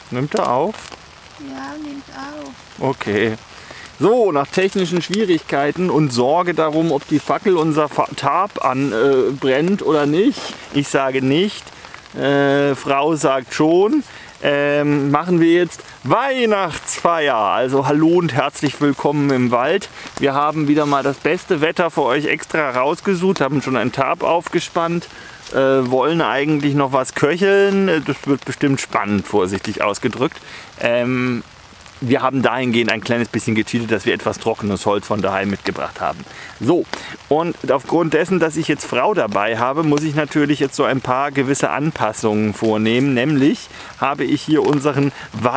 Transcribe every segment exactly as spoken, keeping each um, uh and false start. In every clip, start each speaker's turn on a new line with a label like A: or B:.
A: Nimmt er auf?
B: Ja, nimmt auf.
A: Okay. So, nach technischen Schwierigkeiten und Sorge darum, ob die Fackel unser Tarp anbrennt äh, oder nicht. Ich sage nicht. Äh, Frau sagt schon. Ähm, machen wir jetzt Weihnachtsfeier. Also hallo und herzlich willkommen im Wald. Wir haben wieder mal das beste Wetter für euch extra rausgesucht, haben schon ein Tarp aufgespannt, äh, wollen eigentlich noch was köcheln. Das wird bestimmt spannend, vorsichtig ausgedrückt. Ähm, Wir haben dahingehend ein kleines bisschen gecheatet, dass wir etwas trockenes Holz von daheim mitgebracht haben. So, und aufgrund dessen, dass ich jetzt Frau dabei habe, muss ich natürlich jetzt so ein paar gewisse Anpassungen vornehmen. Nämlich habe ich hier unseren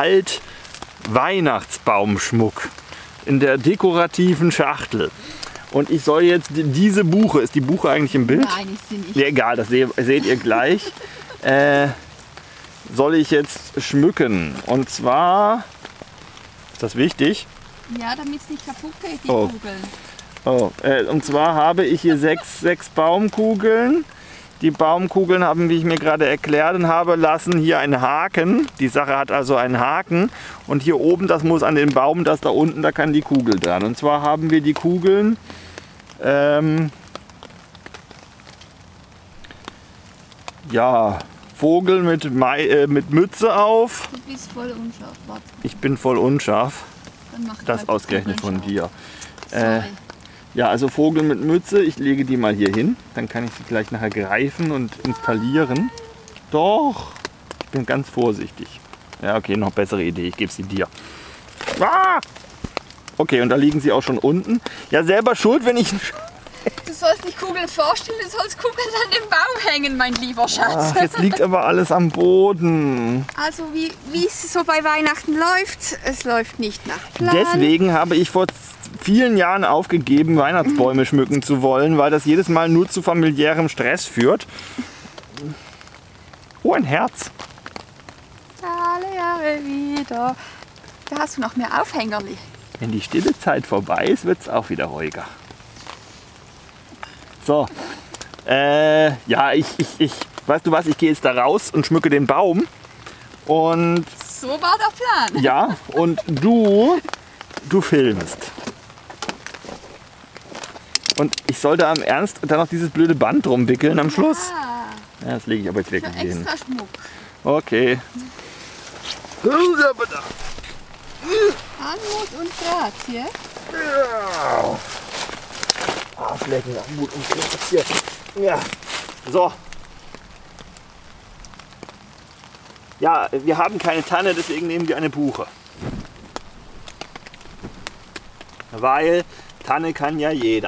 A: Wald-Weihnachtsbaumschmuck in der dekorativen Schachtel. Und ich soll jetzt diese Buche, ist die Buche eigentlich im Bild?
B: Nein, ich sehe nicht.
A: Ja, egal, das seht ihr gleich. äh, soll ich jetzt schmücken. Und zwar... Ist das wichtig?
B: Ja, damit es nicht kaputt geht, die
A: Oh.
B: Kugeln.
A: Oh, äh, und zwar habe ich hier sechs, sechs Baumkugeln. Die Baumkugeln haben, wie ich mir gerade erklärt habe, lassen hier einen Haken. Die Sache hat also einen Haken. Und hier oben, das muss an den Baum, das da unten, da kann die Kugel dran. Und zwar haben wir die Kugeln ähm, ja, Vogel mit, Mai, äh, mit Mütze auf.
B: Du bist voll unscharf. Warte,
A: Ich bin voll unscharf.
B: dann mach ich
A: Das
B: halt die
A: ausgerechnet von
B: Kugeln
A: dir.
B: scharf.
A: Äh,
B: Sorry.
A: ja, also Vogel mit Mütze. Ich lege die mal hier hin. Dann kann ich sie gleich nachher greifen und installieren. Doch, ich bin ganz vorsichtig. Ja, okay, noch bessere Idee. Ich gebe sie dir. Ah! Okay, und da liegen sie auch schon unten. Ja, selber schuld, wenn ich...
B: Du sollst nicht Kugeln vorstellen, du sollst Kugeln an dem Baum hängen, mein lieber Schatz.
A: Ach, jetzt liegt aber alles am Boden.
B: Also wie wie es so bei Weihnachten läuft, es läuft nicht nach Plan.
A: Deswegen habe ich vor vielen Jahren aufgegeben, Weihnachtsbäume schmücken zu wollen, weil das jedes Mal nur zu familiärem Stress führt. Oh, ein Herz.
B: Alle Jahre wieder. Da hast du noch mehr Aufhängerli.
A: Wenn die stille Zeit vorbei ist, wird es auch wieder ruhiger. So, äh, ja, ich, ich, ich, weißt du was, ich gehe jetzt da raus und schmücke den Baum. Und
B: So war der Plan.
A: ja, und du, du filmst. Und ich sollte am Ernst dann noch dieses blöde Band drum wickeln am Schluss.
B: Ah,
A: Ja, das lege ich aber jetzt
B: für
A: wirklich hier hin.
B: extra Schmuck.
A: Okay.
B: Anmut und Grazie.
A: Ah, Flecken, Mut und Grazie. Ja. So. Ja, wir haben keine Tanne, deswegen nehmen wir eine Buche. Weil Tanne kann ja jeder.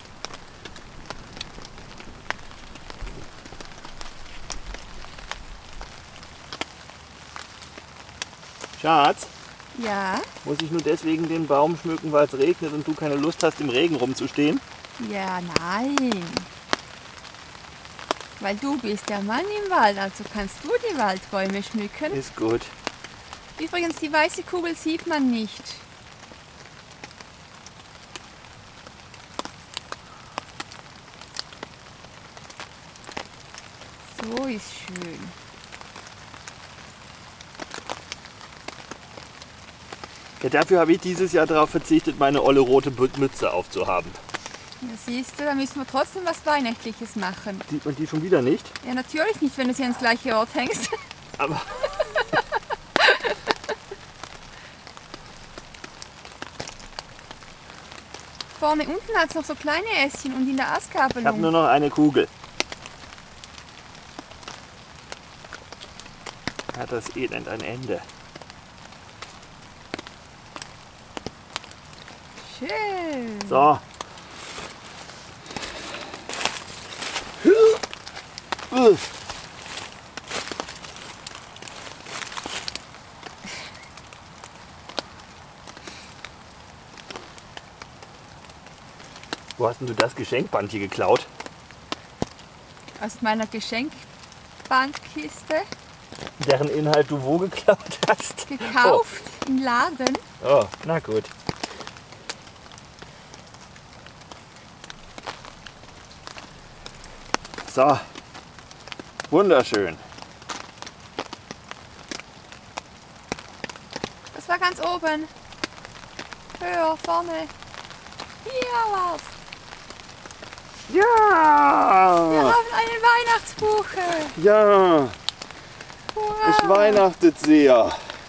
A: Schatz,
B: Ja,
A: muss ich nur deswegen den Baum schmücken, weil es regnet und du keine Lust hast, im Regen rumzustehen?
B: ja, nein. Weil du bist der Mann im Wald, also kannst du die Waldbäume schmücken.
A: Ist gut.
B: Übrigens, die weiße Kugel sieht man nicht. So ist schön.
A: Ja, dafür habe ich dieses Jahr darauf verzichtet, meine olle rote Mütze aufzuhaben.
B: Ja, siehst du, da müssen wir trotzdem was Weihnachtliches machen.
A: Sieht man die schon wieder nicht?
B: Ja, natürlich nicht, wenn du sie ans gleiche Ort hängst.
A: Aber
B: Vorne unten hat es noch so kleine Ästchen und in der
A: ich habe
B: Astgabelung.
A: nur noch eine Kugel. Hat das Elend ein Ende?
B: Schön.
A: So. Wo hast denn du das Geschenkband hier geklaut?
B: Aus meiner Geschenkbandkiste
A: Deren Inhalt du wo geklaut hast?
B: gekauft im Laden.
A: Oh, na gut. So.
B: Das war ganz oben. Höher, vorne. Hier war's.
A: Ja!
B: Wir haben eine Weihnachtsbuche.
A: Ja!
B: Wow.
A: Es weihnachtet sehr.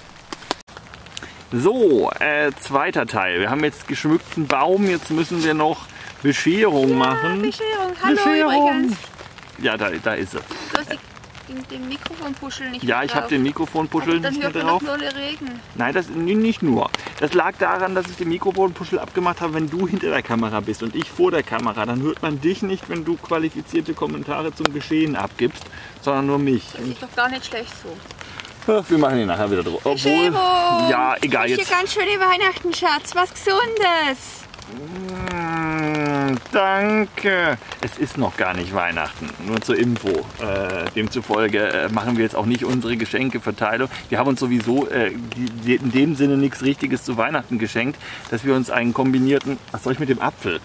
A: So, äh, zweiter Teil. Wir haben jetzt geschmückten Baum, jetzt müssen wir noch Bescherung
B: Ja,
A: machen.
B: Bescherung. Hallo
A: Bescherung.
B: übrigens.
A: Ja, da, da ist sie.
B: Du hast die, den, den Mikrofonpuschel nicht
A: Ja,
B: mehr
A: ich
B: drauf.
A: habe den Mikrofonpuschel
B: Dann
A: nicht mehr
B: hört man noch
A: drauf.
B: nur den Regen.
A: Nein, das nicht nur. Das lag daran, dass ich den Mikrofonpuschel abgemacht habe, wenn du hinter der Kamera bist und ich vor der Kamera. Dann hört man dich nicht, wenn du qualifizierte Kommentare zum Geschehen abgibst, sondern nur mich.
B: Das ist doch gar nicht schlecht so.
A: Ach, wir machen ihn nachher wieder drauf. Obwohl,
B: Bescherung.
A: ja, egal
B: Hier
A: jetzt.
B: ganz schöne Weihnachten, Schatz. Was Gesundes.
A: Mm, danke. Es ist noch gar nicht Weihnachten, nur zur Info. Äh, demzufolge äh, machen wir jetzt auch nicht unsere Geschenkeverteilung. Wir haben uns sowieso äh, die, in dem Sinne nichts Richtiges zu Weihnachten geschenkt, dass wir uns einen kombinierten... Was soll ich mit dem Apfel?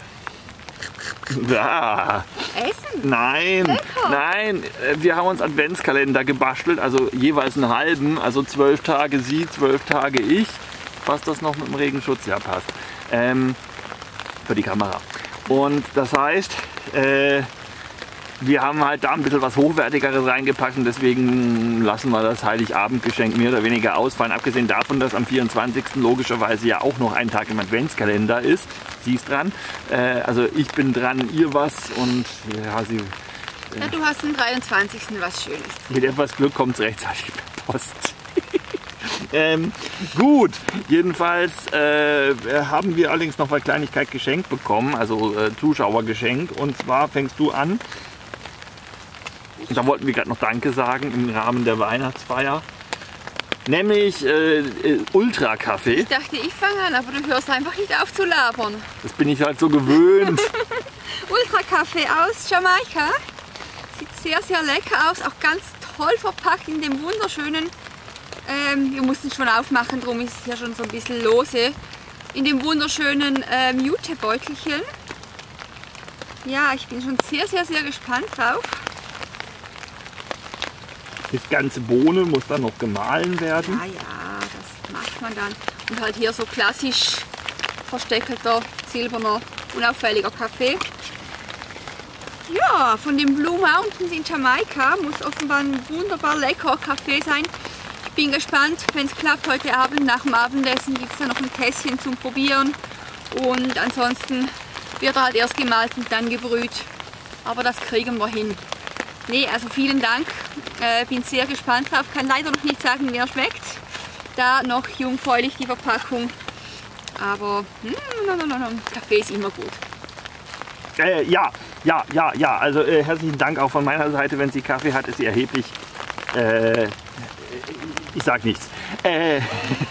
A: Ja.
B: Essen?
A: Nein,
B: Lecker.
A: nein, äh, wir haben uns Adventskalender gebastelt, also jeweils einen halben, also zwölf Tage sie, zwölf Tage ich. Passt das noch mit dem Regenschutz? Ja, passt. Ähm, für die Kamera. Und das heißt, äh, wir haben halt da ein bisschen was Hochwertigeres reingepackt und deswegen lassen wir das Heiligabendgeschenk mehr oder weniger ausfallen. Abgesehen davon, dass am vierundzwanzigsten logischerweise ja auch noch ein Tag im Adventskalender ist. Sie ist dran. Äh, also ich bin dran, ihr was und ja, sie...
B: Ja, du hast am dreiundzwanzigsten was Schönes.
A: Mit etwas Glück kommt es rechtzeitig per Post. ähm, gut, jedenfalls äh, haben wir allerdings noch eine Kleinigkeit geschenkt bekommen, also äh, Zuschauergeschenk. Und zwar fängst du an. Und da wollten wir gerade noch Danke sagen im Rahmen der Weihnachtsfeier. Nämlich äh, äh, Ultra-Kaffee.
B: Ich dachte, ich fange an, aber du hörst einfach nicht auf zu labern.
A: Das bin ich halt so gewöhnt.
B: Ultra-Kaffee aus Jamaika. Sieht sehr, sehr lecker aus. Auch ganz toll verpackt in dem wunderschönen... Ähm, wir mussten schon aufmachen, darum ist es hier schon so ein bisschen lose. In dem wunderschönen ähm, Jutebeutelchen. Ja, ich bin schon sehr, sehr, sehr gespannt drauf.
A: Das ganze Bohne muss dann noch gemahlen werden.
B: Ja, ja, das macht man dann. Und halt hier so klassisch versteckelter, silberner, unauffälliger Kaffee. Ja, von den Blue Mountains in Jamaika muss offenbar ein wunderbar leckerer Kaffee sein. Ich bin gespannt, wenn es klappt, heute Abend nach dem Abendessen gibt es dann noch ein Tässchen zum Probieren. Und ansonsten wird er halt erst gemahlen und dann gebrüht. Aber das kriegen wir hin. Nee, also vielen Dank. Äh, bin sehr gespannt drauf. Kann leider noch nicht sagen, wie er schmeckt. Da noch jungfräulich die Verpackung. Aber mm, no, no, no, no. Kaffee ist immer gut.
A: Äh, ja, ja, ja, ja. Also äh, herzlichen Dank auch von meiner Seite. Wenn sie Kaffee hat, ist sie erheblich. Äh, ich sag nichts. Äh,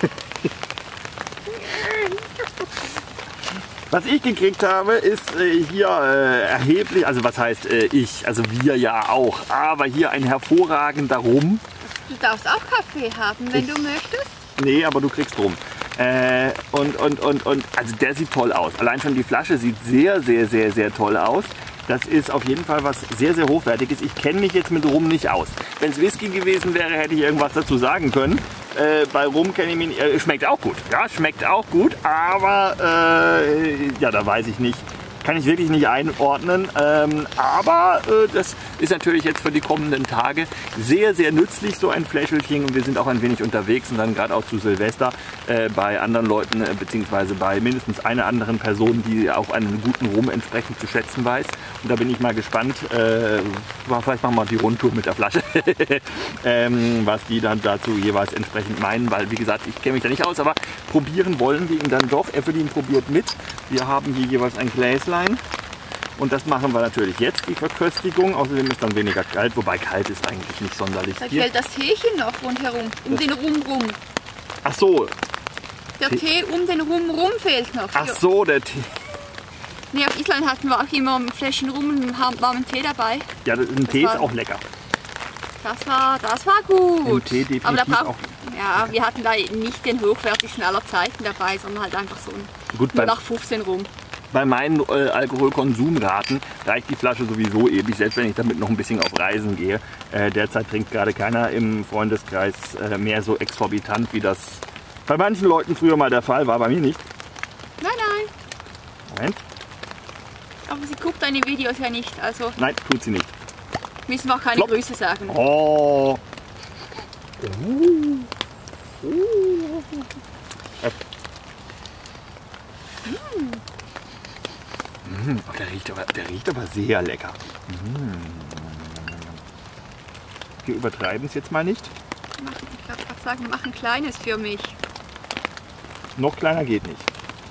A: Was ich gekriegt habe, ist äh, hier äh, erheblich, also was heißt äh, ich, also wir ja auch, aber hier ein hervorragender Rum.
B: Du darfst auch Kaffee haben, wenn
A: Ich-
B: du möchtest.
A: Nee, aber du kriegst Rum. Äh, und, und, und, und, also der sieht toll aus. Allein schon die Flasche sieht sehr, sehr, sehr, sehr toll aus. Das ist auf jeden Fall was sehr, sehr Hochwertiges. Ich kenne mich jetzt mit Rum nicht aus. Wenn es Whisky gewesen wäre, hätte ich irgendwas dazu sagen können. Äh, bei Rum kenne ich mich nicht. Äh, schmeckt auch gut. Ja, schmeckt auch gut, aber äh, ja, da weiß ich nicht. Kann ich wirklich nicht einordnen. Ähm, aber äh, das ist natürlich jetzt für die kommenden Tage sehr, sehr nützlich, so ein Fläschelchen. Und wir sind auch ein wenig unterwegs und dann gerade auch zu Silvester äh, bei anderen Leuten, äh, beziehungsweise bei mindestens einer anderen Person, die auch einen guten Rum entsprechend zu schätzen weiß. Und da bin ich mal gespannt. Äh, vielleicht machen wir die Rundtour mit der Flasche, ähm, was die dann dazu jeweils entsprechend meinen. Weil, wie gesagt, ich kenne mich da nicht aus, aber probieren wollen wir ihn dann doch. Evelyn probiert mit. Wir haben hier jeweils ein Gläslein. Und das machen wir natürlich jetzt, die Verköstigung. Außerdem ist dann weniger kalt, wobei kalt ist eigentlich nicht sonderlich
B: Da
A: viel.
B: fehlt das Teechen noch rundherum, um
A: Das-
B: den Rum rum.
A: Ach so,
B: Der
A: Tee-
B: Tee um den Rum rum fehlt noch.
A: ach so, der Tee.
B: Nee, auf Island hatten wir auch immer ein Fläschchen Rum und einen warmen- warmen Tee dabei.
A: Ja, das- ein Tee ist
B: war-
A: auch lecker.
B: Das war, das war gut.
A: Ein Tee definitiv
B: Aber da braucht,
A: auch.
B: ja, wir hatten da nicht den hochwertigsten aller Zeiten dabei, sondern halt einfach so ein
A: Gut,
B: null
A: beim,
B: acht fünfzehn Rum.
A: bei meinen äh, Alkoholkonsumraten reicht die Flasche sowieso ewig, selbst wenn ich damit noch ein bisschen auf Reisen gehe. Äh, derzeit trinkt gerade keiner im Freundeskreis äh, mehr so exorbitant, wie das bei manchen Leuten früher mal der Fall, war bei mir nicht.
B: Nein, nein.
A: Moment.
B: Aber sie guckt deine Videos ja nicht, also
A: Nein, tut sie nicht.
B: müssen wir auch keine
A: Flop.
B: Grüße sagen.
A: Oh. Uh. Uh. Äh. Mm. Mm. Oh, der, riecht aber, der riecht aber sehr lecker. Mm. Wir übertreiben es jetzt mal nicht.
B: Machen, ich wollte gerade sagen, mach ein kleines für mich.
A: Noch kleiner geht nicht.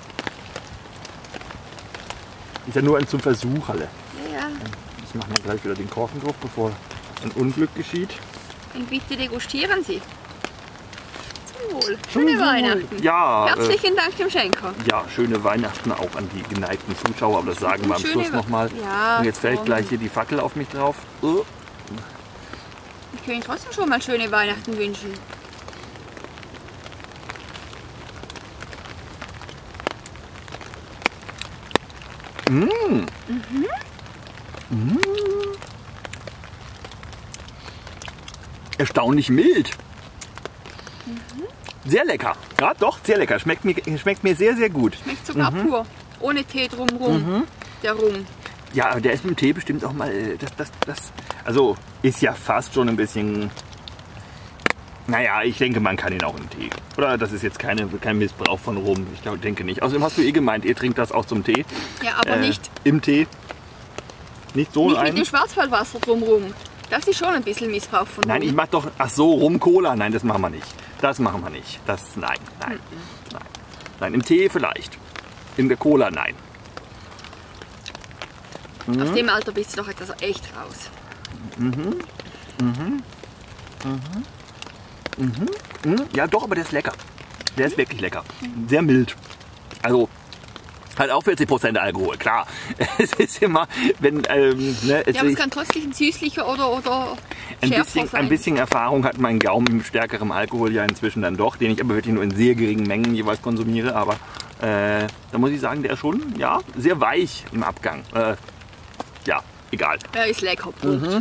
A: Ist ja nur ein zum Versuch, alle.
B: Ja, ja.
A: Jetzt machen wir gleich wieder den Korken drauf, bevor ein Unglück geschieht.
B: Dann bitte degustieren Sie. Zum Wohl. Schöne Weihnachten.
A: Ja,
B: Herzlichen Dank dem Schenker.
A: äh, ja, schöne Weihnachten auch an die geneigten Zuschauer, aber das sagen wir am
B: Schöne
A: Schluss
B: We-
A: nochmal.
B: Ja,
A: Und jetzt fällt
B: komm.
A: gleich hier die Fackel auf mich drauf. Uh.
B: Ich kann Ihnen trotzdem schon mal schöne Weihnachten wünschen.
A: Mm. Mm. Erstaunlich mild. Sehr lecker. Ja, doch, sehr lecker. Schmeckt mir, schmeckt mir sehr, sehr gut.
B: Schmeckt sogar
A: Mhm.
B: pur. Ohne Tee drumrum. Der Rum.
A: Ja, aber der ist mit dem Tee bestimmt auch mal. äh, Das, das, das, also ist ja fast schon ein bisschen. Naja, ich denke, man kann ihn auch im Tee. Oder das ist jetzt keine, kein Missbrauch von Rum. Ich glaub, denke nicht. Außerdem hast du eh gemeint, ihr trinkt das auch zum Tee.
B: Ja, aber
A: Äh,
B: nicht,
A: Im Tee. Nicht so
B: nicht
A: ein.
B: mit dem Schwarzwaldwasser drumrum. Das ist schon ein bisschen Missbrauch von
A: Nein, ich
B: Rum.
A: mach doch. Ach so, Rum Cola. Nein, das machen wir nicht. Das machen wir nicht. Das. Nein, nein. Nein. Nein, im Tee vielleicht. In der Cola nein.
B: Aus dem Alter bist du doch jetzt also echt raus.
A: Mhm. Ja, doch, aber der ist lecker. Der ist wirklich lecker. Sehr mild. Also. Halt auch vierzig Prozent Alkohol, klar. Es ist immer, wenn, ähm, ne, es
B: Ja, aber es
A: ist,
B: kann trotzdem süßlicher oder, oder
A: ein,
B: schärfer
A: bisschen,
B: sein.
A: ein bisschen Erfahrung hat mein Gaumen mit stärkerem Alkohol ja inzwischen dann doch, den ich aber wirklich nur in sehr geringen Mengen jeweils konsumiere. Aber äh, da muss ich sagen, der ist schon, ja, sehr weich im Abgang. Äh, ja, egal.
B: Ja, ist lecker. Punkt.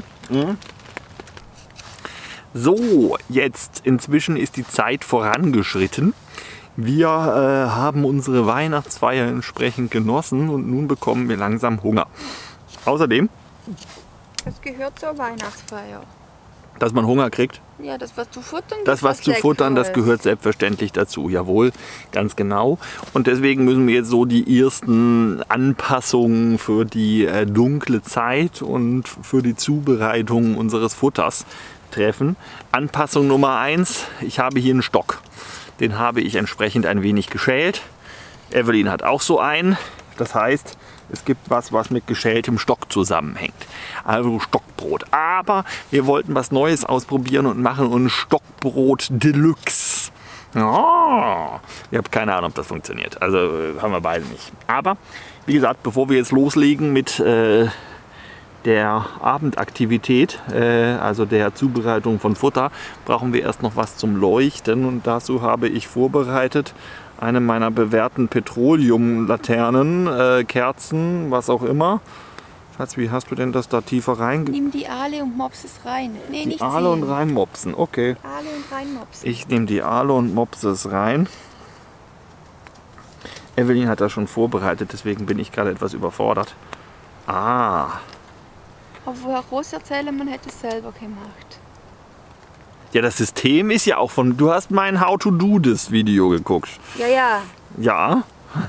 A: So, jetzt inzwischen ist die Zeit vorangeschritten. Wir äh, haben unsere Weihnachtsfeier entsprechend genossen und nun bekommen wir langsam Hunger. Außerdem,
B: Das gehört zur Weihnachtsfeier.
A: dass man Hunger kriegt,
B: Ja, das was zu futtern.
A: das was zu futtern, das
B: Leckeres.
A: gehört selbstverständlich dazu. Jawohl, ganz genau. Und deswegen müssen wir jetzt so die ersten Anpassungen für die äh, dunkle Zeit und für die Zubereitung unseres Futters treffen. Anpassung Nummer eins, ich habe hier einen Stock. Den habe ich entsprechend ein wenig geschält. Evelyn hat auch so einen. Das heißt, es gibt was, was mit geschältem Stock zusammenhängt. Also Stockbrot. Aber wir wollten was Neues ausprobieren und machen uns Stockbrot Deluxe. Ja, ich habe keine Ahnung, ob das funktioniert. Also äh, haben wir beide nicht. Aber wie gesagt, bevor wir jetzt loslegen mit äh, der Abendaktivität, äh, also der Zubereitung von Futter, brauchen wir erst noch was zum Leuchten. Und dazu habe ich vorbereitet eine meiner bewährten Petroleumlaternen, äh, Kerzen, was auch immer. Schatz, wie hast du denn das da tiefer reinge...
B: Nimm die Aale und mops es rein. Nee,
A: Die
B: nicht
A: Aale und
B: ziehen.
A: reinmopsen, okay.
B: Aale und reinmopsen.
A: Ich nehme die Aale und mopse es rein. Evelyn hat das schon vorbereitet, deswegen bin ich gerade etwas überfordert. Ah,
B: Aber woher groß erzählen, man hätte es selber gemacht.
A: ja, das System ist ja auch von... Du hast mein How to Do This Video geguckt.
B: Ja, ja.
A: Ja.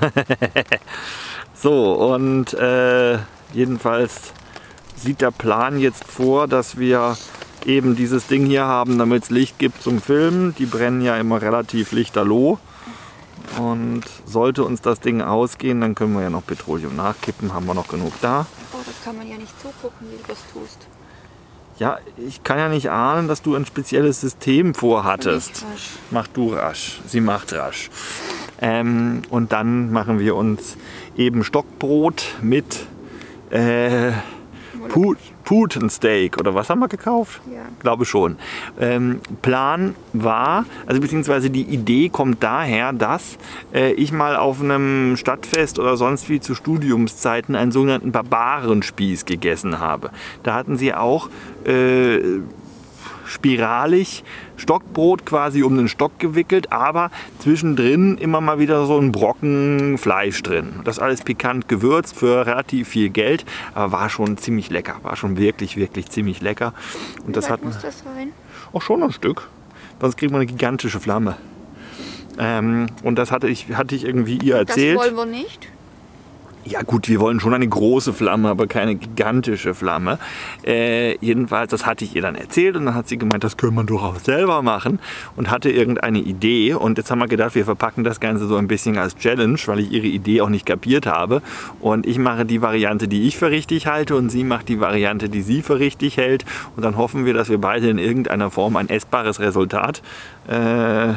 A: So, und äh, jedenfalls sieht der Plan jetzt vor, dass wir eben dieses Ding hier haben, damit es Licht gibt zum Filmen. Die brennen ja immer relativ lichterloh. Und sollte uns das Ding ausgehen, dann können wir ja noch Petroleum nachkippen, haben wir noch genug da.
B: Oh, da kann man ja nicht zugucken, wie du das tust.
A: Ja, ich kann ja nicht ahnen, dass du ein spezielles System vorhattest.
B: Nicht rasch.
A: Mach du rasch. Sie macht rasch. Ähm, und dann machen wir uns eben Stockbrot mit äh, Put Putensteak oder was haben wir gekauft?
B: Ja.
A: Glaube schon. Ähm, Plan war, also beziehungsweise die Idee kommt daher, dass äh, ich mal auf einem Stadtfest oder sonst wie zu Studiumszeiten einen sogenannten Barbarenspieß gegessen habe. Da hatten sie auch äh, spiralig Stockbrot quasi um den Stock gewickelt, aber zwischendrin immer mal wieder so ein Brocken Fleisch drin. Das alles pikant gewürzt für relativ viel Geld, aber war schon ziemlich lecker. War schon wirklich, wirklich ziemlich lecker. Und das hat
B: muss das sein?
A: auch schon ein Stück. Sonst kriegt man eine gigantische Flamme. Ähm, und das hatte ich, hatte ich irgendwie ihr erzählt.
B: Das wollen wir nicht.
A: Ja gut, wir wollen schon eine große Flamme, aber keine gigantische Flamme. Äh, jedenfalls, das hatte ich ihr dann erzählt und dann hat sie gemeint, das können wir doch auch selber machen und hatte irgendeine Idee. Und jetzt haben wir gedacht, wir verpacken das Ganze so ein bisschen als Challenge, weil ich ihre Idee auch nicht kapiert habe. Und ich mache die Variante, die ich für richtig halte und sie macht die Variante, die sie für richtig hält. Und dann hoffen wir, dass wir beide in irgendeiner Form ein essbares Resultat äh,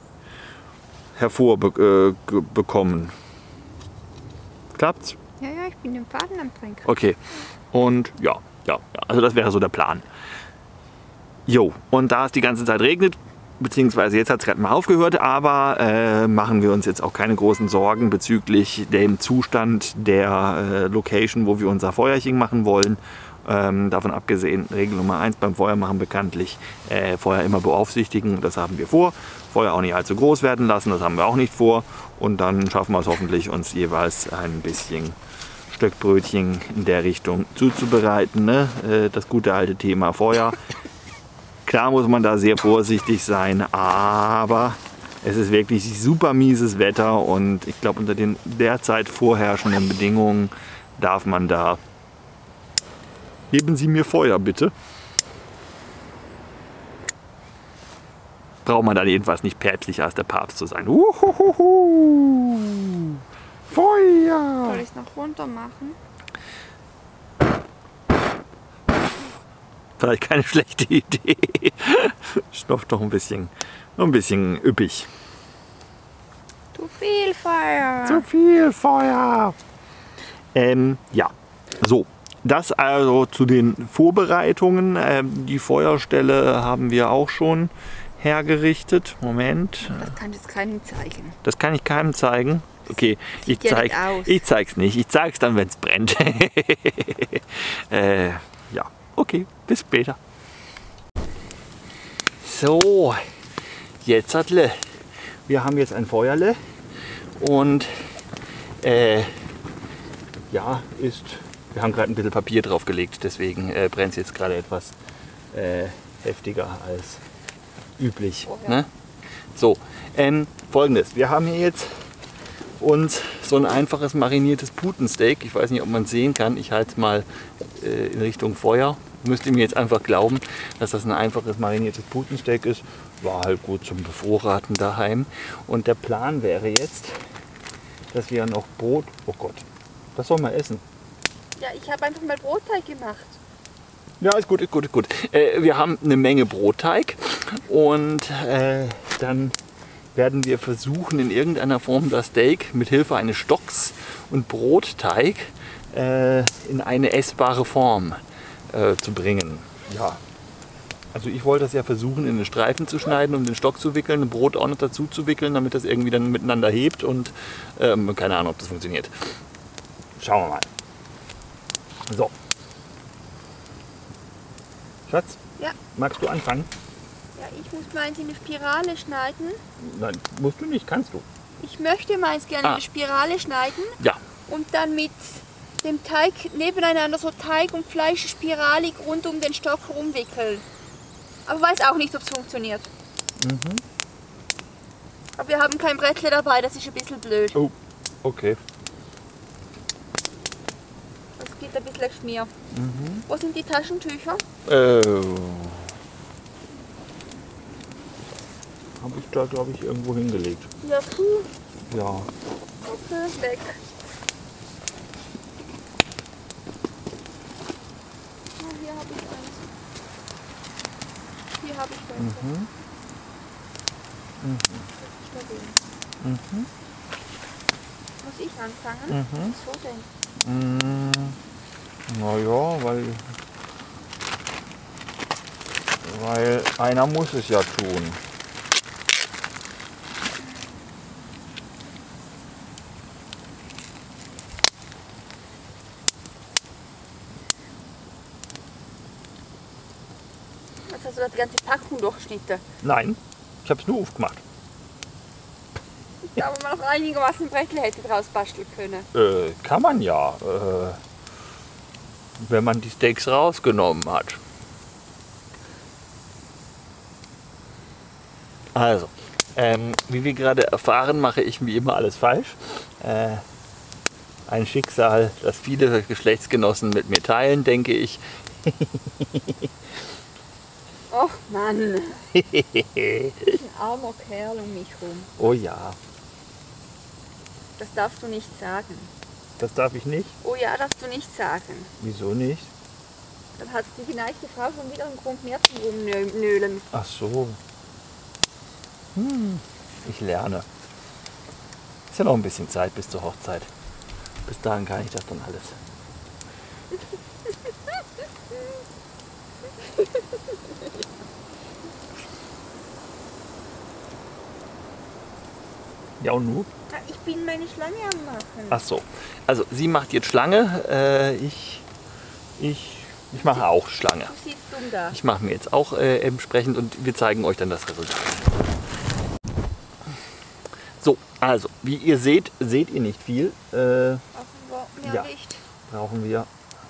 A: hervorbekommen. Klappt's?
B: Ja, ja, ich bin den Faden am Trinken.
A: Okay. Und ja, ja, ja, also das wäre so der Plan. Jo, und da es die ganze Zeit regnet, beziehungsweise jetzt hat es gerade mal aufgehört, aber äh, machen wir uns jetzt auch keine großen Sorgen bezüglich dem Zustand der äh, Location, wo wir unser Feuerchen machen wollen. Ähm, davon abgesehen, Regel Nummer eins beim Feuermachen bekanntlich, äh, Feuer immer beaufsichtigen, das haben wir vor. Feuer auch nicht allzu groß werden lassen, das haben wir auch nicht vor. Und dann schaffen wir es hoffentlich, uns jeweils ein bisschen Stöckbrötchen in der Richtung zuzubereiten. Ne? Äh, das gute alte Thema Feuer. Klar muss man da sehr vorsichtig sein, aber es ist wirklich super mieses Wetter und ich glaube, unter den derzeit vorherrschenden Bedingungen darf man da... Geben Sie mir Feuer, bitte. Braucht man dann jedenfalls nicht päpstlicher als der Papst zu sein. Uhuhuhu. Feuer!
B: Soll ich es noch runter machen?
A: Vielleicht keine schlechte Idee. Stoff doch ein bisschen, noch ein bisschen üppig.
B: Zu viel Feuer!
A: Zu viel Feuer! Ähm, ja, so. Das also zu den Vorbereitungen. Ähm, die Feuerstelle haben wir auch schon hergerichtet. Moment.
B: Das kann ich jetzt keinem zeigen.
A: Das kann ich keinem zeigen. Okay, ich zeig, ich zeig's nicht. Ich zeig's dann, wenn es brennt. äh, ja, okay, bis später. So, jetzt hatle. Wir haben jetzt ein Feuerle und äh, ja, ist. Wir haben gerade ein bisschen Papier drauf gelegt, deswegen äh, brennt es jetzt gerade etwas äh, heftiger als üblich.
B: Oh, ja.
A: Ne? So, ähm, folgendes. Wir haben hier jetzt uns so ein einfaches mariniertes Putensteak. Ich weiß nicht, ob man es sehen kann. Ich halte es mal äh, in Richtung Feuer. Müsst ihr mir jetzt einfach glauben, dass das ein einfaches mariniertes Putensteak ist. War halt gut zum Bevorraten daheim. Und der Plan wäre jetzt, dass wir noch Brot... Oh Gott, das soll man essen.
B: Ja, ich habe einfach mal Brotteig gemacht.
A: Ja, ist gut, ist gut, ist gut. Äh, wir haben eine Menge Brotteig und äh, dann werden wir versuchen, in irgendeiner Form das Steak mit Hilfe eines Stocks und Brotteig äh, in eine essbare Form äh, zu bringen. Ja. Also ich wollte das ja versuchen, in den Streifen zu schneiden, um den Stock zu wickeln, ein Brot auch noch dazu zu wickeln, damit das irgendwie dann miteinander hebt und ähm, keine Ahnung, ob das funktioniert. Schauen wir mal. So. Schatz?
B: Ja.
A: Magst du anfangen?
B: Ja, ich muss meins in eine Spirale schneiden.
A: Nein, musst du nicht, kannst du.
B: Ich möchte meins gerne
A: Ah.
B: in eine Spirale schneiden
A: Ja.
B: und dann mit dem Teig nebeneinander so Teig und Fleisch spiralig rund um den Stock rumwickeln. Aber weiß auch nicht, ob es funktioniert.
A: Mhm.
B: Aber wir haben kein Brettle dabei, das ist ein bisschen blöd.
A: Oh, okay.
B: Das geht ein bisschen Schmier.
A: Mhm.
B: Wo sind die Taschentücher?
A: Äh, habe ich da, glaube ich, irgendwo hingelegt.
B: Ja, puh.
A: Ja.
B: Okay, weg. Ah, hier habe ich eins. Hier habe ich eins.
A: Mhm. Mhm. Mhm.
B: Muss ich anfangen?
A: Mhm.
B: Wieso denn?
A: Mm, naja, weil, weil einer muss es ja tun.
B: Also du die ganze Packung durchschnitten?
A: Nein, ich habe es nur aufgemacht.
B: Da wo man noch einigermaßen Brettl hätte draus basteln können.
A: Äh, kann man ja, äh, wenn man die Steaks rausgenommen hat. Also, ähm, wie wir gerade erfahren, mache ich wie immer alles falsch. Äh, ein Schicksal, das viele Geschlechtsgenossen mit mir teilen, denke ich.
B: Och Mann, ein armer Kerl um mich rum.
A: Oh ja,
B: Das darfst du nicht sagen.
A: das darf ich nicht.
B: Oh ja, darfst du nicht sagen.
A: Wieso nicht?
B: Dann hat die geneigte Frau schon wieder einen Grund mehr zum Rumnölen.
A: Ach so. Hm, ich lerne. Ist ja noch ein bisschen Zeit bis zur Hochzeit. Bis dahin kann ich das dann alles. Ja und nu?
B: Ich bin meine Schlange am machen.
A: Ach so. Also sie macht jetzt Schlange. Äh, ich, ich, ich mache auch Schlange.
B: Du siehst dumm da.
A: Ich mache mir jetzt auch äh, entsprechend und wir zeigen euch dann das Resultat. So, also wie ihr seht, seht ihr nicht viel. Äh,
B: Offenbar mehr
A: Ja.
B: Licht.
A: brauchen wir.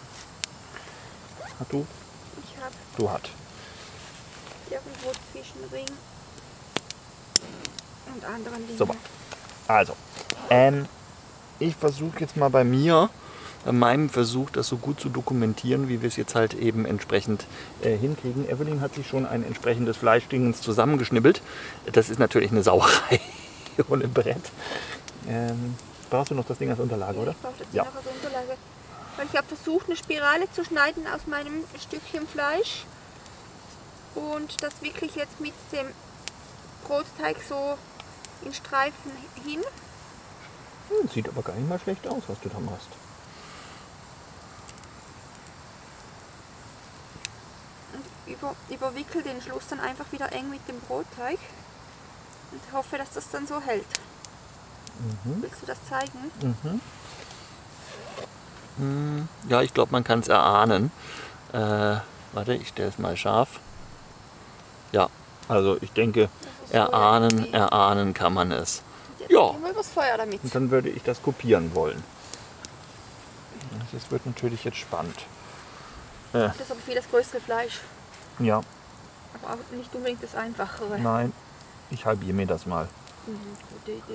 A: Hast du?
B: Ich habe
A: Du hast.
B: irgendwo zwischen Ring und anderen Dingen.
A: Super. Also, ähm, ich versuche jetzt mal bei mir, bei meinem Versuch, das so gut zu dokumentieren, wie wir es jetzt halt eben entsprechend äh, hinkriegen. Evelyn hat sich schon ein entsprechendes Fleischdingens zusammengeschnibbelt. Das ist natürlich eine Sauerei ohne Brett. Ähm, brauchst du noch das Ding als Unterlage,
B: Ja,
A: oder?
B: ich brauche das
A: Ja.
B: noch als Unterlage. Weil ich habe versucht, eine Spirale zu schneiden aus meinem Stückchen Fleisch. Und das wickle ich jetzt mit dem Brotteig so in Streifen hin.
A: Hm, sieht aber gar nicht mal schlecht aus, was du da machst.
B: Und über, überwickel den Schluss dann einfach wieder eng mit dem Brotteig. Und hoffe, dass das dann so hält.
A: Mhm.
B: Willst du das zeigen?
A: Mhm. Hm, ja, ich glaube, man kann es erahnen. Äh, warte, ich stelle es mal scharf. Ja, also ich denke,
B: Das ist so
A: erahnen,
B: irgendwie-
A: erahnen kann man es.
B: Und jetzt
A: Ja.
B: gehen wir übers Feuer damit.
A: Und dann würde ich das kopieren wollen. Das wird natürlich jetzt spannend. Äh,
B: Das ist aber viel das größere Fleisch.
A: ja,
B: Aber auch nicht unbedingt das einfachere.
A: nein, ich halbiere mir das mal.
B: Mhm, gute Idee.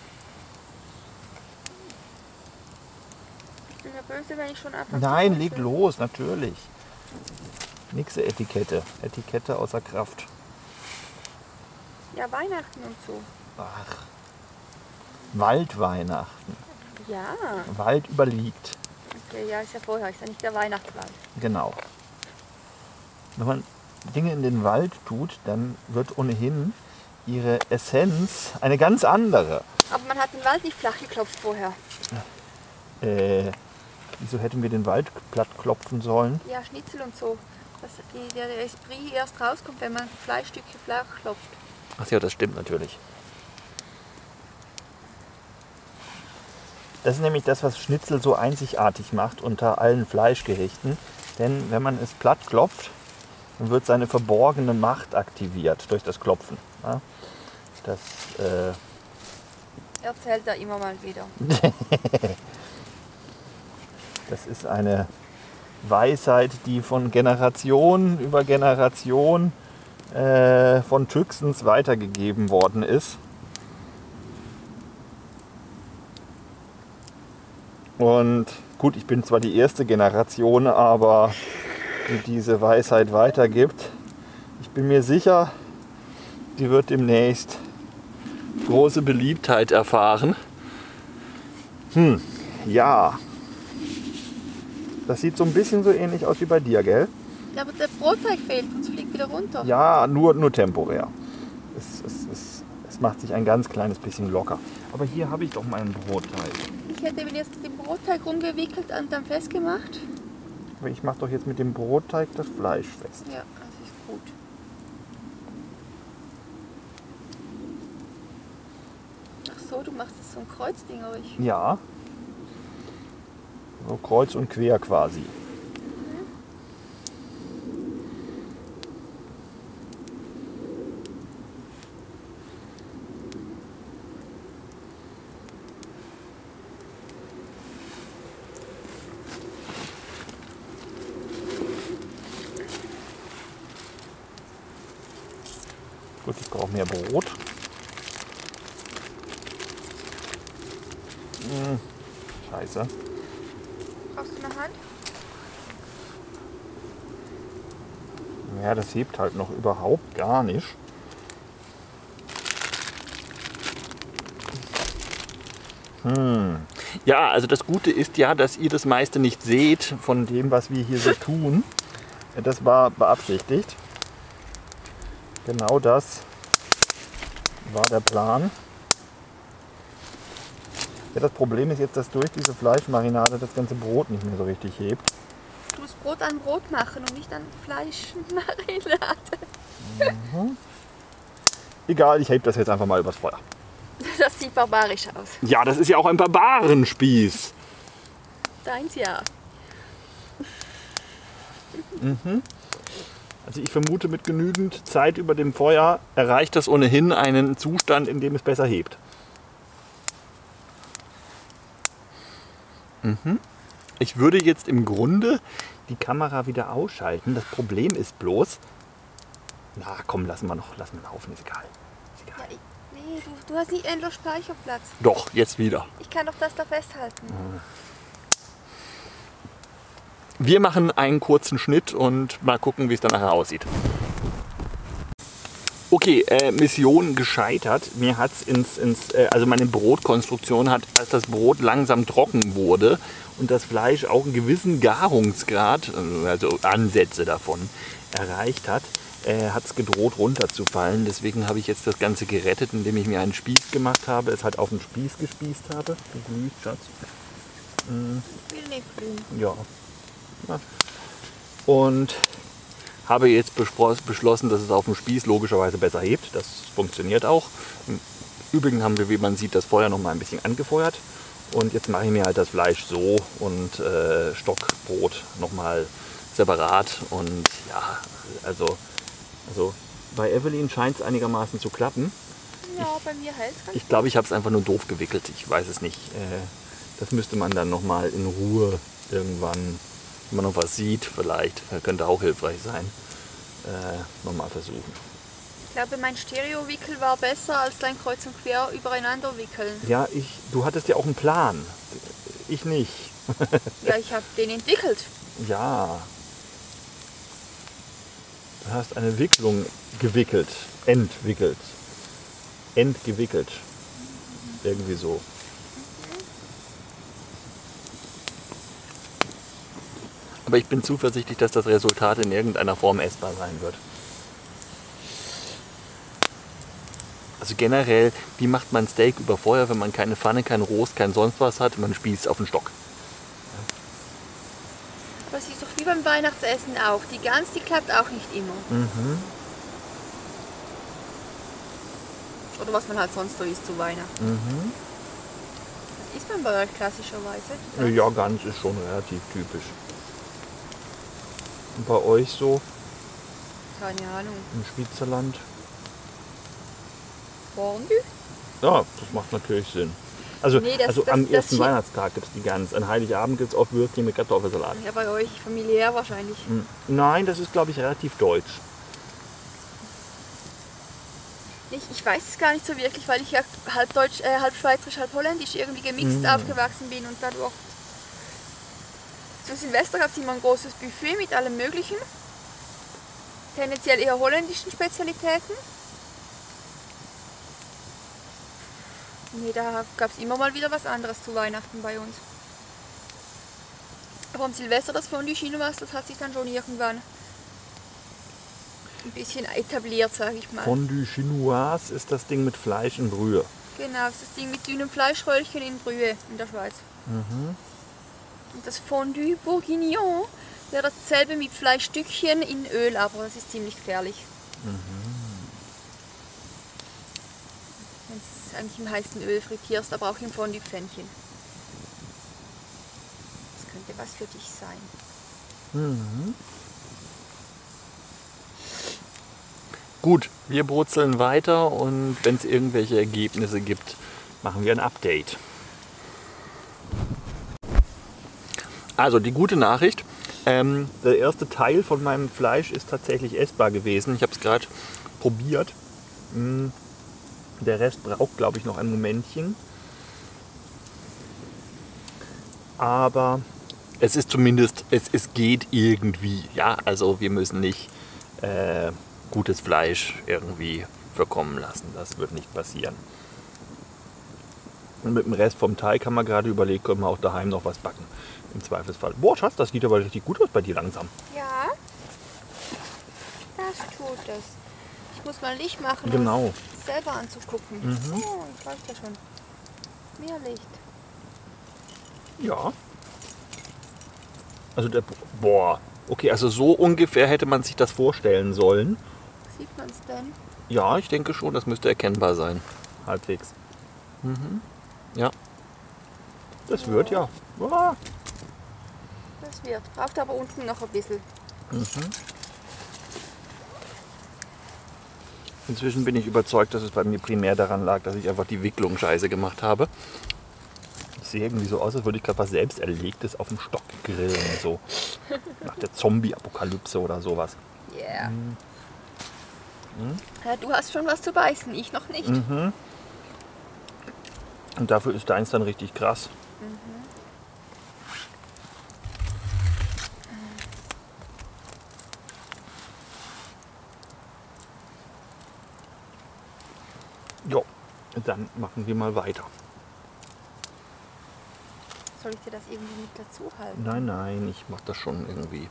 B: Ich bin ja böse, wenn ich schon anfange. zu
A: Nein,
B: putzen.
A: leg los, natürlich. Nixe Etikette. Etikette außer Kraft.
B: Ja, Weihnachten und so.
A: Ach. Waldweihnachten.
B: Ja.
A: Wald überliegt.
B: Okay, ja, ist ja vorher, ist ja nicht der Weihnachtswald.
A: Genau. Wenn man Dinge in den Wald tut, dann wird ohnehin ihre Essenz eine ganz andere.
B: Aber man hat den Wald nicht flach geklopft vorher.
A: Äh, wieso hätten wir den Wald platt klopfen sollen?
B: Ja, Schnitzel und so. Dass die, der Esprit erst rauskommt, wenn man Fleischstücke flach klopft.
A: Ach ja, das stimmt natürlich. Das ist nämlich das, was Schnitzel so einzigartig macht unter allen Fleischgerichten. Denn wenn man es platt klopft, dann wird seine verborgene Macht aktiviert durch das Klopfen. Ja? Das, äh,
B: Erzählt er immer mal wieder.
A: das ist eine Weisheit, die von Generation über Generation äh, von Tüxens weitergegeben worden ist. Und gut, ich bin zwar die erste Generation, aber die diese Weisheit weitergibt, ich bin mir sicher, die wird demnächst große Beliebtheit erfahren. Hm, ja. Das sieht so ein bisschen so ähnlich aus wie bei dir, gell?
B: Ja, aber der Brotteig fehlt und es fliegt wieder runter.
A: Ja, nur, nur temporär. Es, es, es, es macht sich ein ganz kleines bisschen locker. Aber hier habe ich doch meinen Brotteig.
B: Ich hätte eben jetzt den Brotteig rumgewickelt und dann festgemacht.
A: Aber ich mache doch jetzt mit dem Brotteig das Fleisch fest.
B: Ja, das ist gut. Ach so, du machst jetzt so ein Kreuzding euch.
A: Ja. So kreuz und quer quasi. Gut, ich brauche mehr Brot. Hm, scheiße.
B: Brauchst du eine Hand?
A: Ja, das hebt halt noch überhaupt gar nicht. Hm. Ja, also das Gute ist ja, dass ihr das meiste nicht seht von dem, was wir hier so tun. Das war beabsichtigt. Genau das war der Plan. Ja, das Problem ist jetzt, dass durch diese Fleischmarinade das ganze Brot nicht mehr so richtig hebt.
B: Du musst Brot an Brot machen und nicht an Fleischmarinade.
A: Mhm. Egal, ich hebe das jetzt einfach mal übers Feuer.
B: Das sieht barbarisch aus.
A: Ja, das ist ja auch ein Barbarenspieß.
B: Deins ja.
A: Mhm. Also ich vermute, mit genügend Zeit über dem Feuer erreicht das ohnehin einen Zustand, in dem es besser hebt. Mhm. Ich würde jetzt im Grunde die Kamera wieder ausschalten. Das Problem ist bloß... Na komm, lassen wir noch, lassen wir laufen, ist egal. Ist egal.
B: Ja, ich, nee, du, du hast nicht endlos Speicherplatz.
A: Doch, jetzt wieder.
B: Ich kann doch das da festhalten.
A: Wir machen einen kurzen Schnitt und mal gucken, wie es dann nachher aussieht. Okay, äh, Mission gescheitert. Mir hat's ins, ins äh, also meine Brotkonstruktion hat, als das Brot langsam trocken wurde und das Fleisch auch einen gewissen Garungsgrad, also Ansätze davon, erreicht hat, äh, hat es gedroht runterzufallen. Deswegen habe ich jetzt das Ganze gerettet, indem ich mir einen Spieß gemacht habe, es halt auf den Spieß gespießt habe. Geglüht, Schatz. Mhm.
B: Ich will nicht glühen.
A: Ja. Ja. Und habe jetzt beschlossen, dass es auf dem Spieß logischerweise besser hebt. Das funktioniert auch. Im Übrigen haben wir, wie man sieht, das Feuer noch mal ein bisschen angefeuert. Und jetzt mache ich mir halt das Fleisch so und äh, Stockbrot noch mal separat. Und ja, also, also bei Evelyn scheint es einigermaßen zu klappen.
B: Ja, bei mir hält es.
A: Ich glaube, ich habe es einfach nur doof gewickelt. Ich weiß es nicht. Äh, das müsste man dann noch mal in Ruhe irgendwann, wenn man noch was sieht, vielleicht, könnte auch hilfreich sein, äh, nochmal versuchen.
B: Ich glaube, mein Stereo-Wickel war besser als dein Kreuz und Quer übereinander wickeln.
A: Ja, ich, du hattest ja auch einen Plan. Ich nicht.
B: Ja, ich habe den entwickelt.
A: Ja. Du hast eine Wicklung gewickelt, entwickelt, entgewickelt. Irgendwie so. Aber ich bin zuversichtlich, dass das Resultat in irgendeiner Form essbar sein wird. Also generell, wie macht man Steak über Feuer, wenn man keine Pfanne, kein Rost, kein sonst was hat? Man spießt auf den Stock.
B: Aber es ist doch wie beim Weihnachtsessen auch. Die Gans, die klappt auch nicht immer.
A: Mhm.
B: Oder was man halt sonst so isst zu Weihnachten.
A: Mhm.
B: Das isst man bei euch klassischerweise.
A: Ja, Gans ist schon relativ typisch. Und bei euch so
B: Keine Ahnung.
A: im Schweizerland?
B: Fondue?
A: Ja, das macht natürlich Sinn. Also,
B: Nee, das-
A: also
B: das-
A: am
B: das
A: ersten
B: hier-
A: Weihnachtstag gibt es die Gans. An Heiligabend gibt es oft Würstchen mit Kartoffelsalat.
B: Ja, bei euch familiär wahrscheinlich.
A: Hm. Nein, das ist, glaube ich, relativ deutsch.
B: Ich, ich weiß es gar nicht so wirklich, weil ich ja halb deutsch, äh, halb schweizerisch, halb holländisch irgendwie gemixt
A: Mhm.
B: aufgewachsen bin und dadurch. Zu Silvester gab es immer ein großes Buffet mit allem Möglichen. Tendenziell eher holländischen Spezialitäten. Nee, da gab es immer mal wieder was anderes zu Weihnachten bei uns. Aber am Silvester das Fondue Chinoise, das hat sich dann schon irgendwann ein bisschen etabliert, sage ich mal.
A: Fondue Chinoise ist das Ding mit Fleisch in Brühe.
B: Genau, das ist das Ding mit dünnem Fleischröllchen in Brühe in der Schweiz.
A: Mhm.
B: Und das Fondue Bourguignon wäre dasselbe mit Fleischstückchen in Öl, aber das ist ziemlich gefährlich. Wenn du es eigentlich im heißen Öl frittierst, aber auch im Fondue-Pfännchen. Das könnte was für dich sein.
A: Mhm. Gut, wir brutzeln weiter und wenn es irgendwelche Ergebnisse gibt, machen wir ein Update. Also die gute Nachricht, ähm, der erste Teil von meinem Fleisch ist tatsächlich essbar gewesen. Ich habe es gerade probiert Der Rest braucht, glaube ich, noch ein Momentchen. Aber es ist zumindest, es, es geht irgendwie. Ja, also wir müssen nicht äh, gutes Fleisch irgendwie verkommen lassen. Das wird nicht passieren. Und mit dem Rest vom Teig haben wir gerade überlegt, können wir auch daheim noch was backen. Im Zweifelsfall. Boah, Schatz, das sieht aber richtig gut aus bei dir langsam.
B: Ja, das tut es. Ich muss mal Licht machen,
A: Genau.
B: um es selber anzugucken.
A: Mhm.
B: Oh, ich weiß ja schon. Mehr Licht.
A: Ja. Also der, boah, okay, also so ungefähr hätte man sich das vorstellen sollen.
B: Sieht man es denn?
A: Ja, ich denke schon, das müsste erkennbar sein. Halbwegs. Mhm. Ja. Das
B: Ja.
A: wird ja. Boah.
B: Das wird. Braucht aber unten noch ein bisschen.
A: Mhm. Inzwischen bin ich überzeugt, dass es bei mir primär daran lag, dass ich einfach die Wicklung scheiße gemacht habe. Ich sehe irgendwie so aus, als würde ich gerade was selbst Erlegtes auf dem Stock grillen. So nach der Zombie-Apokalypse oder sowas.
B: Yeah.
A: Mhm.
B: Ja, du hast schon was zu beißen, ich noch nicht.
A: Mhm. Und dafür ist deins dann richtig krass.
B: Mhm.
A: Jo, dann machen wir mal weiter.
B: Soll ich dir das irgendwie mit dazu halten?
A: Nein, nein, ich mache das schon irgendwie.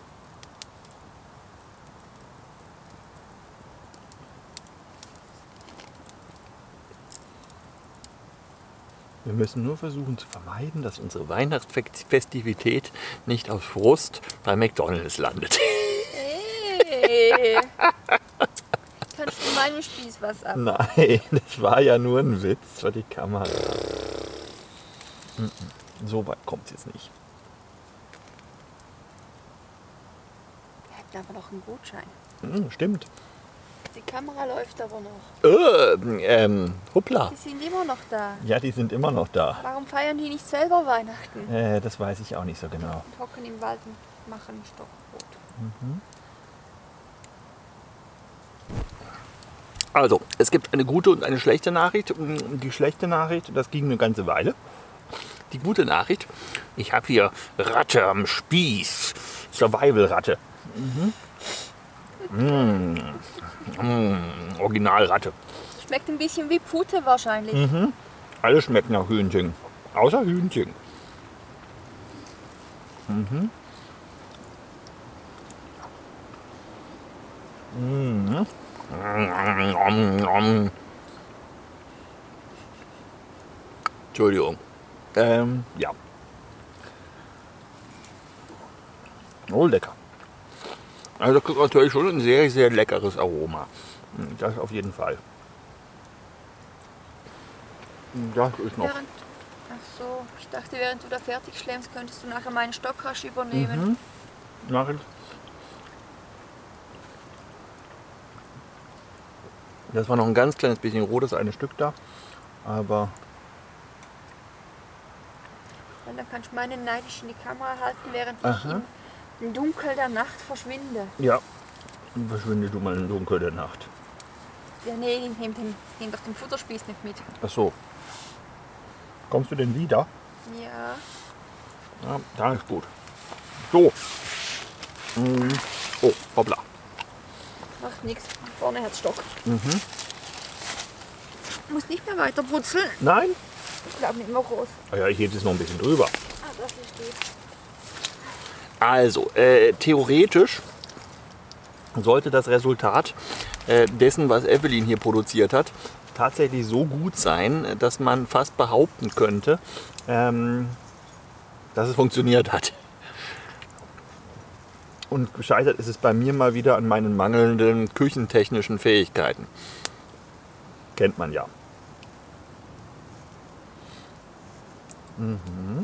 A: Wir müssen nur versuchen zu vermeiden, dass unsere Weihnachtsfestivität nicht aus Frust bei McDonald's landet.
B: Hey! Kannst du meinem Spieß was ab?
A: Nein, das war ja nur ein Witz für die Kamera. So weit kommt es jetzt nicht.
B: Wir hätten aber noch einen Gutschein.
A: Hm, stimmt.
B: Die Kamera läuft aber noch.
A: Äh, ähm, hoppla.
B: Die sind immer noch da.
A: Ja, die sind immer noch da.
B: Warum feiern die nicht selber Weihnachten?
A: Äh, das weiß ich auch nicht so genau.
B: Und hocken im Wald und machen Stockbrot.
A: Also, es gibt eine gute und eine schlechte Nachricht. Die schlechte Nachricht, das ging eine ganze Weile. Die gute Nachricht, ich habe hier Ratte am Spieß. Survival-Ratte. Mhm. Mm. Mm. Original-Ratte.
B: Schmeckt ein bisschen wie Pute wahrscheinlich.
A: Mhm. Alles schmeckt nach Hühnchen. Außer Hühnchen. Mhm. Mhm. Entschuldigung. Ähm, ja. Oh, lecker. Also das ist natürlich schon ein sehr, sehr leckeres Aroma. Das auf jeden Fall. Das ist noch.
B: Während, ach so, ich dachte, während du da fertig schlämst, könntest du nachher meinen Stock rasch übernehmen.
A: Mhm. Mach ich. Das war noch ein ganz kleines bisschen rotes eine Stück da, aber
B: Und dann kannst du meinen neidisch in die Kamera halten, während
A: Aha.
B: ich im Dunkel der Nacht verschwinde.
A: ja, verschwinde du mal im Dunkel der Nacht.
B: Ja, nee, ich nehme den, nehm doch den Futterspieß nicht mit.
A: Ach so. Kommst du denn wieder?
B: Ja.
A: Ja, da ist gut. So. Mhm. Oh, hoppla.
B: Macht nichts. Vorne hat's Stock.
A: Mhm.
B: Muss nicht mehr weiter brutzeln.
A: Nein?
B: Ich glaube nicht mehr groß.
A: Ah ja, ich hebe es noch ein bisschen drüber.
B: Ah, das ist gut.
A: Also, äh, theoretisch sollte das Resultat äh, dessen, was Evelyn hier produziert hat, tatsächlich so gut sein, dass man fast behaupten könnte, ähm, dass es funktioniert hat. Und gescheitert ist es bei mir mal wieder an meinen mangelnden küchentechnischen Fähigkeiten. Kennt man ja. Mhm.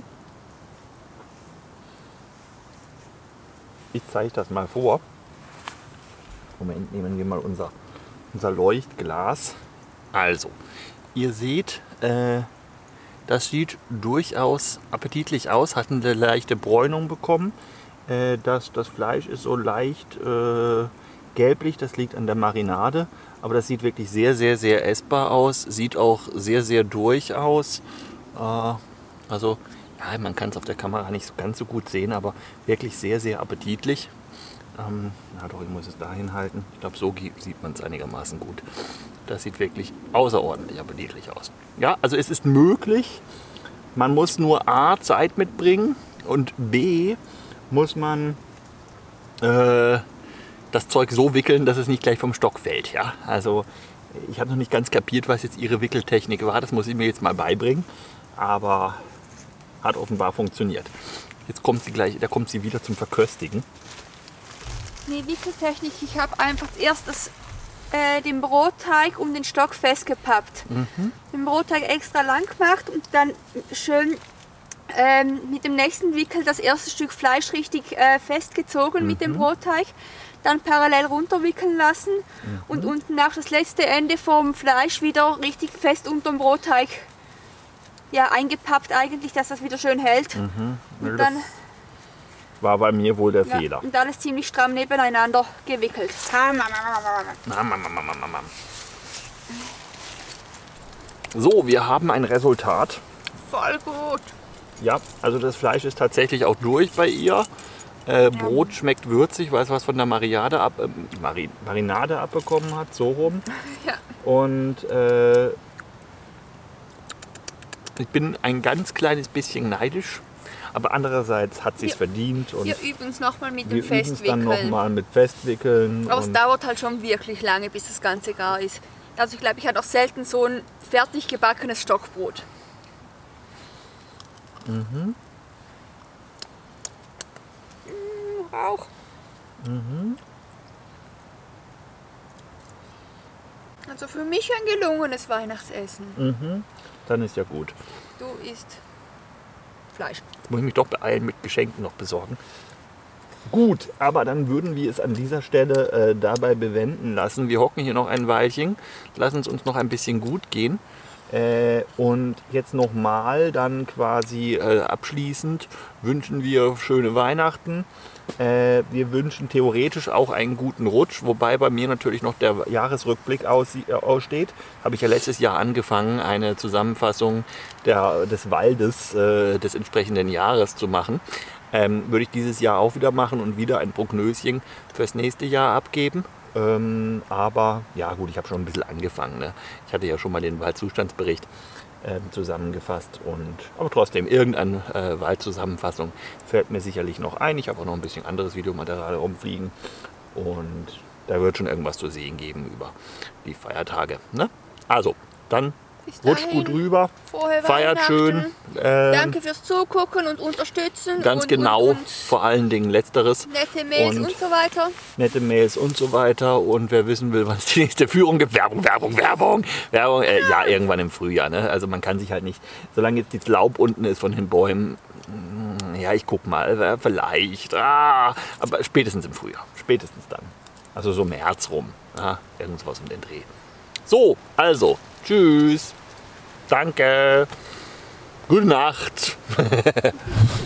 A: Ich zeige das mal vor. Moment, nehmen wir mal unser, unser Leuchtglas. Also, ihr seht, äh, das sieht durchaus appetitlich aus, hat eine leichte Bräunung bekommen. Äh, das, das Fleisch ist so leicht äh, gelblich, das liegt an der Marinade. Aber das sieht wirklich sehr, sehr, sehr essbar aus. Sieht auch sehr, sehr durch aus. Äh, also, ja, man kann es auf der Kamera nicht so ganz so gut sehen, aber wirklich sehr, sehr appetitlich. Ähm, na doch, ich muss es dahin halten. Ich glaube, so sieht man es einigermaßen gut. Das sieht wirklich außerordentlich appetitlich aus. Ja, also es ist möglich. Man muss nur A, Zeit mitbringen und B, muss man äh, das Zeug so wickeln, dass es nicht gleich vom Stock fällt. Ja? Also ich habe noch nicht ganz kapiert, was jetzt ihre Wickeltechnik war. Das muss ich mir jetzt mal beibringen. Aber hat offenbar funktioniert. Jetzt kommt sie gleich, da kommt sie wieder zum Verköstigen.
B: Nee, Wickeltechnik, ich habe einfach erst das, äh, den Brotteig um den Stock festgepappt. Mhm. Den Brotteig extra lang gemacht und dann schön ähm, mit dem nächsten Wickel das erste Stück Fleisch richtig äh, festgezogen mhm. mit dem Brotteig. Dann parallel runterwickeln lassen mhm. und unten auch das letzte Ende vom Fleisch wieder richtig fest unter dem Brotteig ja, eingepappt eigentlich, dass das wieder schön hält. Mhm. Und dann
A: war bei mir wohl der
B: ja,
A: Fehler.
B: Und alles ziemlich stramm nebeneinander gewickelt.
A: So, wir haben ein Resultat.
B: Voll gut.
A: Ja, also das Fleisch ist tatsächlich auch durch bei ihr. Äh, Brot schmeckt würzig, weil es was von der Marinade, ab, äh, Mari Marinade abbekommen hat, so rum.
B: Ja.
A: Und äh, ich bin ein ganz kleines bisschen neidisch. Aber andererseits hat sie es verdient. Und
B: wir üben es nochmal mit dem
A: wir
B: Festwickeln.
A: Dann nochmal mit Festwickeln.
B: Aber es dauert halt schon wirklich lange, bis das Ganze gar ist. Also ich glaube, ich hatte auch selten so ein fertig gebackenes Stockbrot. Mhm. Mmh, Rauch. Mhm. Also für mich ein gelungenes Weihnachtsessen.
A: Mhm. Dann ist ja gut.
B: Du isst Fleisch.
A: Muss ich mich doch beeilen mit Geschenken noch besorgen. Gut, aber dann würden wir es an dieser Stelle äh, dabei bewenden lassen. Wir hocken hier noch ein Weilchen, lassen es uns noch ein bisschen gut gehen. Äh, und jetzt nochmal dann quasi äh, abschließend wünschen wir schöne Weihnachten. Äh, wir wünschen theoretisch auch einen guten Rutsch, wobei bei mir natürlich noch der Jahresrückblick aussie- äh, aussteht. Habe ich ja letztes Jahr angefangen, eine Zusammenfassung der, des Waldes äh, des entsprechenden Jahres zu machen. Ähm, würde ich dieses Jahr auch wieder machen und wieder ein Prognöschen fürs nächste Jahr abgeben. Ähm, aber ja gut, ich habe schon ein bisschen angefangen. Ne? Ich hatte ja schon mal den Waldzustandsbericht äh, zusammengefasst. Und, aber trotzdem, irgendeine äh, Waldzusammenfassung fällt mir sicherlich noch ein. Ich habe auch noch ein bisschen anderes Videomaterial rumfliegen. Und da wird schon irgendwas zu sehen geben über die Feiertage. Ne? Also, dann rutscht gut rüber, feiert schön.
B: Ähm, Danke fürs Zugucken und Unterstützen.
A: Ganz
B: und,
A: genau,
B: und, und
A: vor allen Dingen Letzteres.
B: Nette Mails und, und so weiter.
A: Nette Mails und so weiter. Und wer wissen will, was die nächste Führung gibt, Werbung, Werbung, Werbung. Werbung äh, ja. ja, irgendwann im Frühjahr. Ne? Also man kann sich halt nicht, solange jetzt das Laub unten ist von den Bäumen, ja, ich guck mal, vielleicht. Ah, aber spätestens im Frühjahr, spätestens dann. Also so März rum, ja, irgendwas um den Dreh. So, also, tschüss. Danke. Gute Nacht.